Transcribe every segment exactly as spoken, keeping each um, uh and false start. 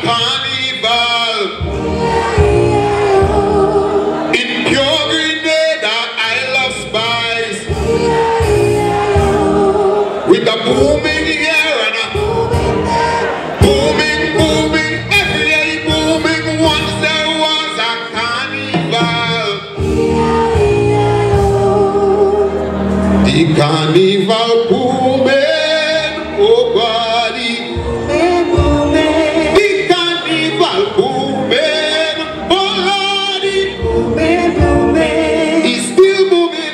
carnival. In pure Grenada, Isle of Spice. With a booming here and a booming, booming, every day booming. Once there was a carnival. The carnival booming, oh body. The carnival booming, oh lordy. He's still booming.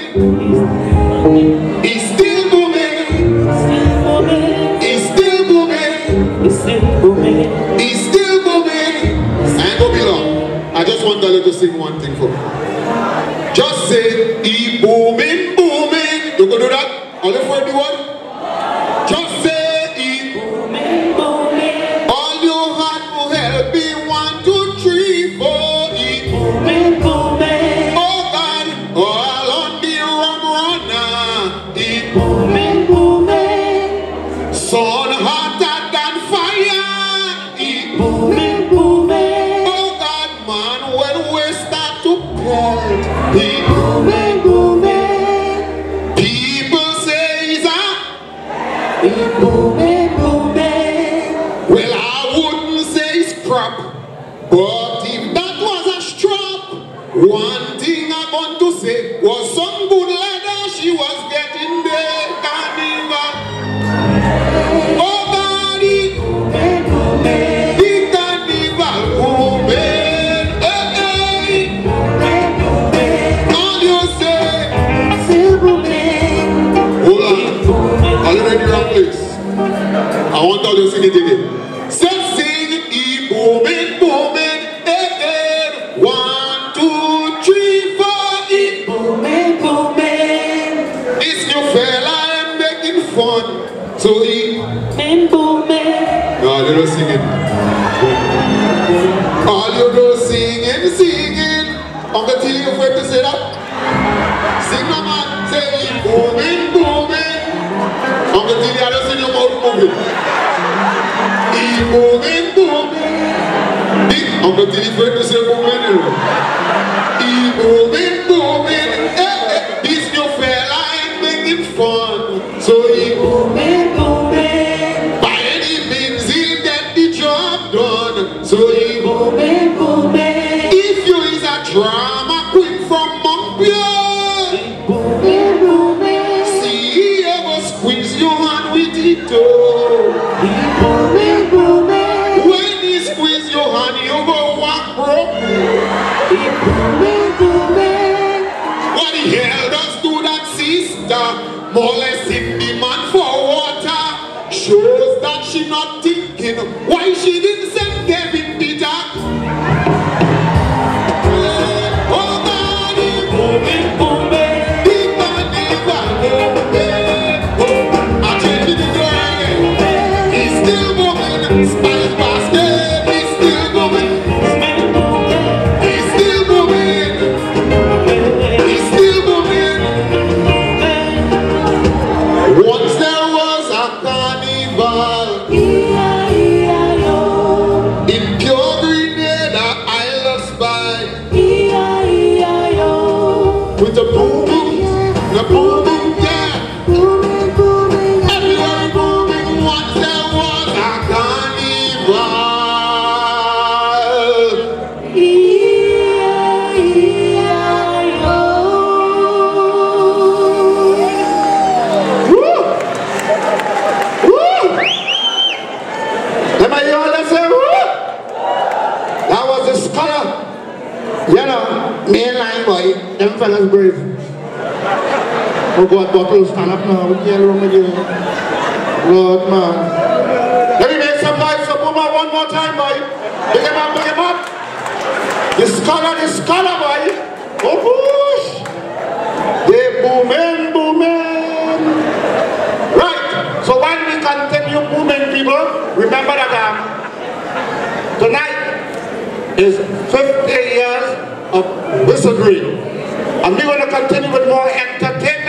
He's still booming. He's still booming. He's still booming. I ain't gonna be long. I just want Dolly to sing one thing for me. Just say, he booming, booming. You gonna do that? All the for the one? Just say, he booming, booming. All you had to help me, one, two, three, four, he booming, booming. Oh God, all on the rum runner, he booming, booming. Sun hotter than fire, he booming, booming. Oh God, man, when we start to pelt, he booming, booming. People say he's a he booming, booming. Well, I wouldn't say it's crap, but if that was a strap, one thing I'm going to say was some good leather she was getting there, carnival. Oh God, the the carnival booming, hey, hey. All you say, hold on, are you ready, wrong place? I want all you sing it again. Say sing, he booming, booming, again. One, two, three, four, he booming, booming. This new fella I'm making fun, so he booming. No, you don't sing it. All you do singing, singing. Uncle T, you afraid to say that? Sing no man, say he booming, booming. Uncle T, I don't see your mouth moving. He booming, booming. Uncle T, you afraid to say booming. He booming, booming. Eh, eh. This new fella ain't making fun, so he booming, booming. By any means he'll get the job done, so he booming, booming. If you is a drama queen from Montpellier, booming, booming. See he ever squeeze your hand with it toe. Booming, booming. When he squeeze your hand, you go walk broke. Booming, booming. What the hell does do that sister? Molesting the man for water shows that she not thinking why she didn't send Kevin Peter. Oh God, he booming, booming. He carnival booming. I change the door again. He's still booming. Spice basket, he's still booming. He's still booming. He's still booming. Once there was a carnival in pure Grenada, Isle of Spice. With the booming, the booming, yeah. Everywhere booming, once there was a carnival. Woo! Woo! Am I hear all that say woo? That was the scholar. You know, mainline boy, them fellas brave. Oh God, bottle, stand up now. We can't run with you. Lord, man. Let me make some noise for Boomer one more time, boy. Big him up, big him up. The scholar, the scholar, boy. Oh, push. They booming, booming. Right. So while we continue booming, people, remember that um, tonight is fifty years of Whistle Green. And we're going to continue with more entertainment.